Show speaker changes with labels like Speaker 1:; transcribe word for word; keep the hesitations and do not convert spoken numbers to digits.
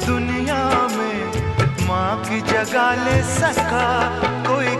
Speaker 1: दुनिया में माँ की जगह ले सका कोई